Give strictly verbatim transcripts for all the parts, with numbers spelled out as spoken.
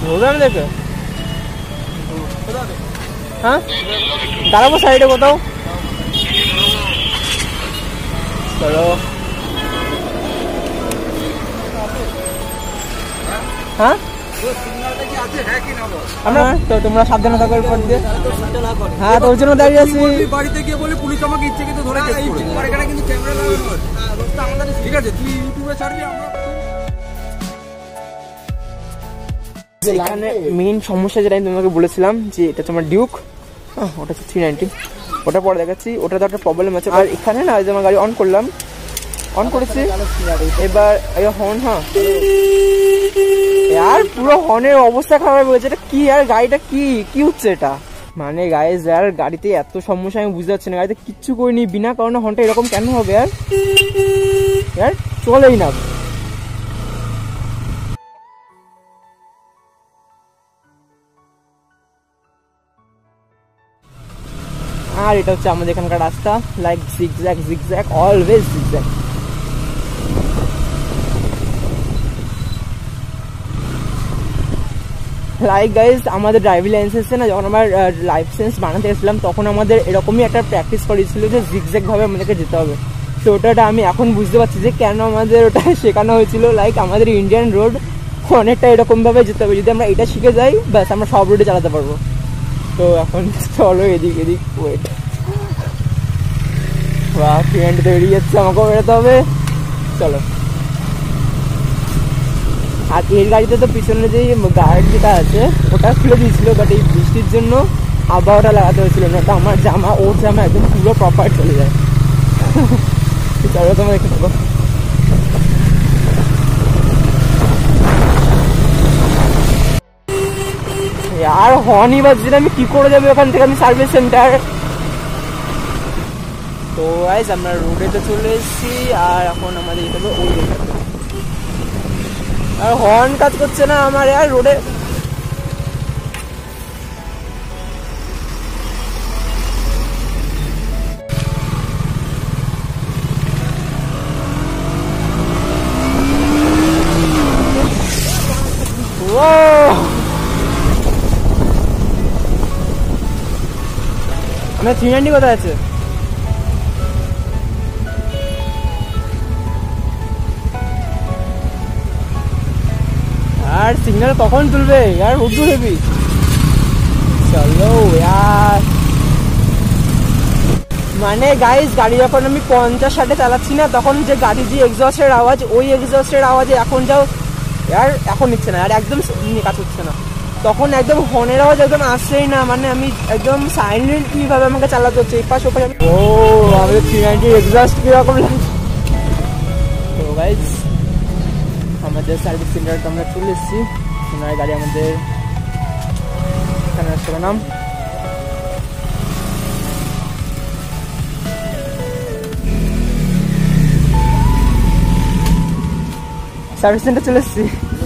ধরবে আমি দেখে? হ্যাঁ দাঁড়াবো সাইডে কোথাও। চলো। হ্যাঁ আমরা তো তোমরা সাবধানে থাকো এরপর দিয়ে। হ্যাঁ তোর জন্য দাঁড়িয়ে আছি। বাড়িতে গিয়ে বলে পুলিশ আমাকে ইচ্ছে কিন্তু ধরে কেস করবে। এখানে কিন্তু ক্যামেরা লাগানো আছে। আমাদের ঠিক আছে তুই ইউটিউবে ছাড়বি আমরা। এখানে মেইন সমস্যা যেটা আমি তোমাকে বলেছিলাম যে এটা তোমার ডিউক, ওটা হচ্ছে থ্রি নাইনটি, ওটা পরে দেখাচ্ছি। ওটা তো একটা প্রবলেম আছে। আর এখানে না আমার গাড়ি অন করলাম, অন করেছি এবার হর্ন। হ্যাঁ यार পুরো হর্নের অবস্থা খারাপ হয়েছে। এটা কি আর গাড়িটা কি কি হচ্ছে এটা? মানে গাইস यार গাড়িতে এত সমস্যা আমি বুঝতে পারছি না। গাড়িতে কিচ্ছু করিনি, বিনা কারণে হর্নটা এরকম কেন হবে यार? यार চলেই না। আর এটা হচ্ছে আমাদের এখানকার রাস্তা, like zigzag zigzag always zigzag. Like guys আমাদের ড্রাইভিং লাইসেন্সে না যখন আমার লাইসেন্স বানাতে গেছিলাম তখন আমাদের এরকমই একটা প্র্যাকটিস করেছিল যে জিগজ্যাগ ভাবে আমাদেরকে যেতে হবে। তো ওটা আমি এখন বুঝতে পারছি যে কেন আমাদের ওটা শেখানো হয়েছিল। লাইক আমাদের ইন্ডিয়ান রোড অনেকটা এরকম ভাবে যেতে হবে। যদি আমরা এটা শিখে যাই ব্যাস আমরা সব রোডে চালাতে পারবো। তো এখন চলো এদিক এদিক ওয়েট। বাহ ফ্রেন্ড তো বেরিয়ে যাচ্ছে, আমাকেও বেরোতে হবে। চলো। আর এর গাড়িতে তো পিছনে যে গার্ড যেটা আছে ওটা খুলে দিয়েছিল, বাট এই বৃষ্টির জন্য আবহাওয়াটা লাগাতে হয়েছিল না। ওটা আমার জামা ওর জামা একদম পুরো প্রপার চলে যায়। চলো তোমরা দেখে নেবো। আর হর্নই বাজছে না, আমি কি করে যাবো ওখান থেকে? আমি সার্ভিস সেন্টার। তো গাইস আমরা রোডেতে চলে এসেছি আর এখন আমাদের যেতে হবে ওই রোডে। আর হর্ন কাজ করছে না আমার আর রোডে। আমার থ্রি নাইনটি কোথায় আছে? আর সিগন্যাল কখন তুলবে यार? উর্দু হেভি। চলো यार। মানে গাইস গাড়ি যখন আমি পঞ্চাশ ষাটে চালাচ্ছি না তখন যে গাড়ি যে এক্সস্টের আওয়াজ, ওই এক্সস্টের আওয়াজে এখন যাও यार এখন নিচ্ছে না আর একদম কাজ হচ্ছে না। তখন একদম হর্নের আওয়াজ একদম আসছেই না। মানে আমি একদম সাইলেন্টলি ভাবে আমাকে চালাতে হচ্ছে এপাশ ওপাশ। ও আমাদের থ্রি নাইনটি এক্সস্ট কিরকম লাগছে। তো গাইস আমাদের সার্ভিস সেন্টারটা আমরা চলে এসেছি। ওনার গাড়ি আমাদের এখানে আসবে নাম। সার্ভিস সেন্টার চলে এসেছি।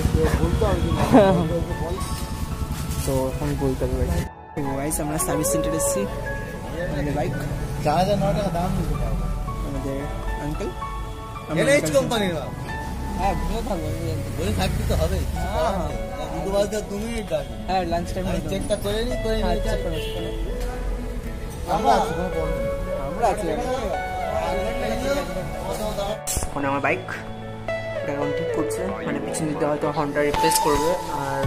তো এখন বলতে হবে গাইস আমরা সার্ভিস সেন্টারে এসেছি। আমাদের বাইক চার হাজার নয় টাকা দাম আমাদের আঙ্কেল কোম্পানির। হ্যাঁ বলে থাকবো, বলে থাকতে তো হবে। দুটো বাজে দু মিনিট গাড়ি। হ্যাঁ লাঞ্চ টাইম চেকটা করে নি করে নি। আমরা আছি আমরা আছি এখন আমার বাইক এখন ঠিক করছে। মানে পিছন দিতে হয়তো হর্নটা রিপ্লেস করবে। আর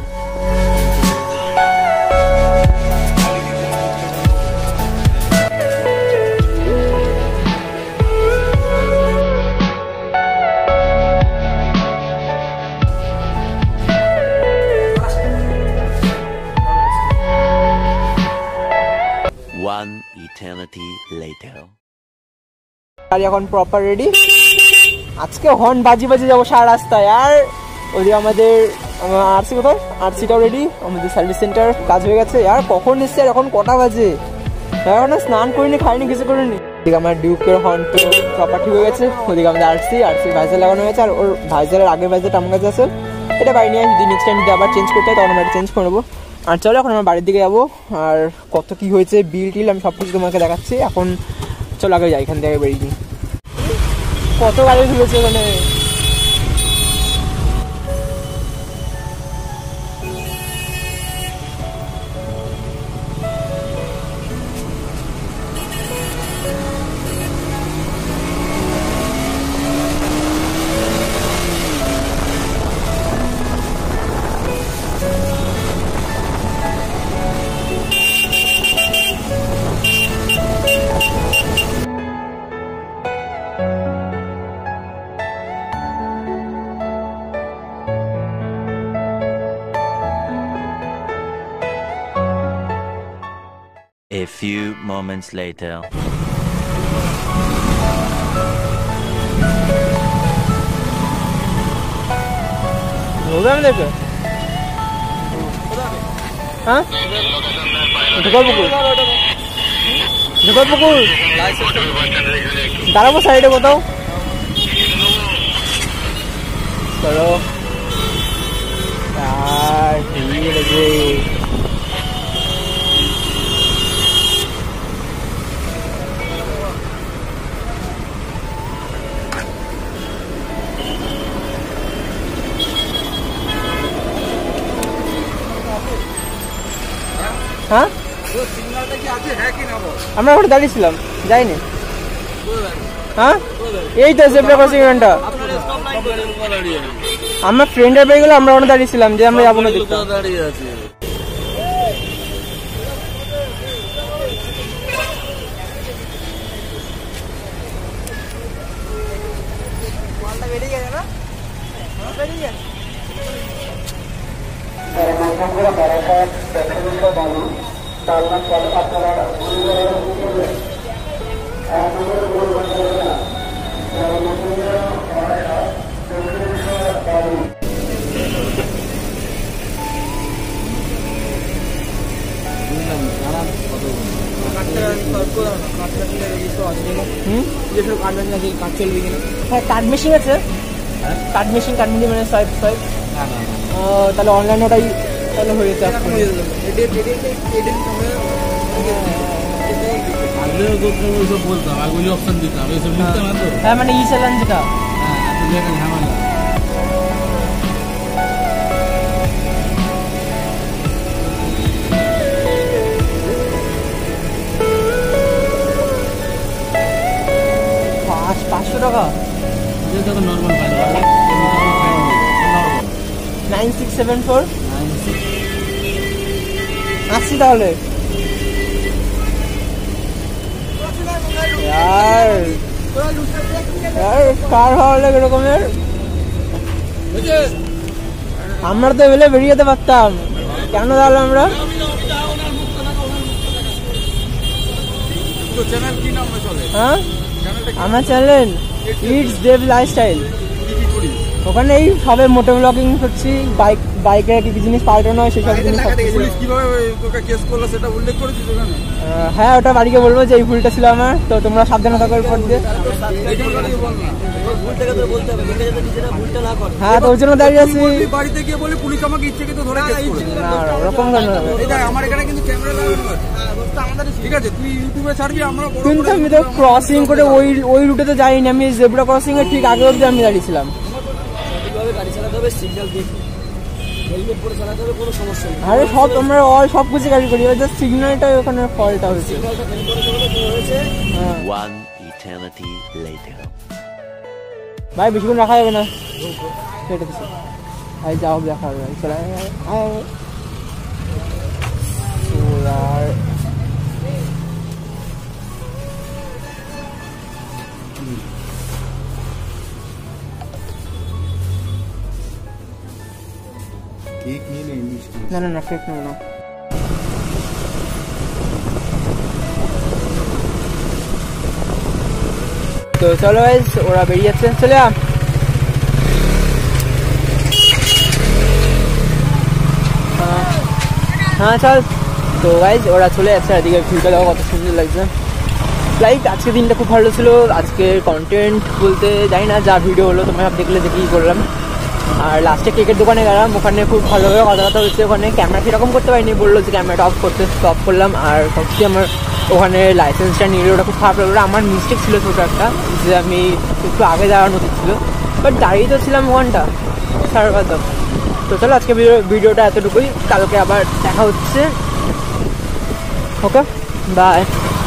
One eternity later. গাড়ি এখন প্রপার রেডি। আজকে হর্ন বাজি বাজি যাবো সারা রাস্তায়। আর ওইদিকে আমাদের আরসি কোথায়? আরসিটাও রেডি। আমাদের সার্ভিস সেন্টার কাজ হয়ে গেছে। আর কখন এসছে? আর এখন কটা বাজে? এখন স্নান করিনি, খাইনি, কিছু করিনি। এদিকে আমার ডিউকের হর্ন তো প্রপার ঠিক হয়ে গেছে। ওদিকে আমাদের আরসি আরসি ভাইজার লাগানো হয়েছে। আর ওর ভাইজারের আগের ভাইজারটা আমার কাছে আছে। এটা বাড়ি নিয়ে যদি নেক্সট টাইম যদি আবার চেঞ্জ করতে হয় তখন আমরা চেঞ্জ করে নেবো। আর চলো এখন আমার বাড়ির দিকে যাবো। আর কত কি হয়েছে বিল টিল আমি সব কিছু তোমাকে দেখাচ্ছি। এখন চলো আগে যাই, এখান থেকে বেরিয়ে কত গাড়ি ধুয়েছে ওখানে। A few moments later. Program দেখো হ্যাঁ ঢোকাপুকুর ঢোকাপুকুর দাঁড়াবো সাইডে কোথাও চলো আর ঠিক আছে হ্যাঁ আমরা ওখানে দাঁড়িয়েছিলাম যাইনি হ্যাঁ এই তো জেব্রা ক্রসিং এখানটা আমার ফ্রেন্ডের পেয়ে গেলে আমরা ওখানে দাঁড়িয়েছিলাম যে আমরা যাবো না দেখতে দাঁড়িয়ে আছি মালটা বেরিয়ে গেছে না বেরিয়ে গেছে কার্ড মেশিন আছে কার্ড মেশিন কার্ড মেশিন মানে সোয়াইপ সোয়াইপ তাহলে অনলাইন ওটাই তাহলে হয়ে যেতে হ্যাঁ মানে ই চালান যেটা পাঁচশো টাকা নাইন সিক্স সেভেন ফোর আসছি তাহলে কার ভালো লাগে এরকমের আমরা তো এবেলে বেরিয়ে যেতে পারতাম কেন তাহলে আমরা হ্যাঁ আমার চ্যানেল ইটস দেব লাইফস্টাইল ওখানে এই সবে মোটো ব্লগিং করছি বাইক বাইকের কি জিনিস পাল্টানো হয় সেসব জিনিস হ্যাঁ ওটা বাড়িকে বলবো যে এই ভুলটা ছিল আমার তো তোমরা সাবধানে থাকো এরপর দিয়ে হ্যাঁ তো ওর জন্য দাঁড়িয়ে আছি বাড়িতে গিয়ে বলে পুলিশ আমাকে ইচ্ছাকৃত ধরে কেস করেছে না ওরকম কেন হবে আমার এখানে কিন্তু ক্যামেরা লাগানো আছে ঠিক আছে তুই ইউটিউবে ছাড়বি আমরা কিন্তু আমি তো ক্রসিং করে ওই ওই রুটে তো যাইনি আমি জেব্রা ক্রসিং এর ঠিক আগে অবধি আমি দাঁড়িয়েছিলাম গাড়ি চালাতে হবে সিগন্যাল দেখে হেলমেট পরে চালাতে হবে কোনো সমস্যা নেই আরে সব আমরা অল সব কিছু গাড়ি করি জাস্ট সিগন্যালটাই ওখানে ফল্টটা হয়েছে One eternity later. ভাই বেশিক্ষণ রাখা যাবে না কেটে দিচ্ছি ভাই যাও দেখা হবে ভাই চলে আর কেক নিয়ে নে মিষ্টি না না না কেক নেবো না তো চলো গাইস ওরা বেরিয়ে যাচ্ছে চলে আ হ্যাঁ চল তো গাইস ওরা চলে যাচ্ছে এদিকে ভিউটা দেখো কত সুন্দর লাগছে লাইক আজকে দিনটা খুব ভালো ছিল আজকে কন্টেন্ট বলতে জানি না যা ভিডিও হলো তোমরা সব দেখলে দেখেই করলাম আর লাস্টে কেকের দোকানে গেলাম ওখানে খুব ভালোভাবে কথা কথা হচ্ছে ওখানে ক্যামেরা সেরকম করতে পারিনি বললো যে ক্যামেরাটা অফ করতে স্টপ করলাম আর সত্যি আমার ওখানে লাইসেন্সটা নিয়ে ওটা খুব খারাপ লাগলো আমার মিস্টেক ছিল ছোটো একটা যে আমি একটু আগে যাওয়ার উচিত ছিল বাট দাঁড়িয়ে তো ছিলাম ওখানটা সাড়ে বাদ তো চলো আজকে ভিডিওটা এতটুকুই কালকে আবার দেখা হচ্ছে ওকে বাই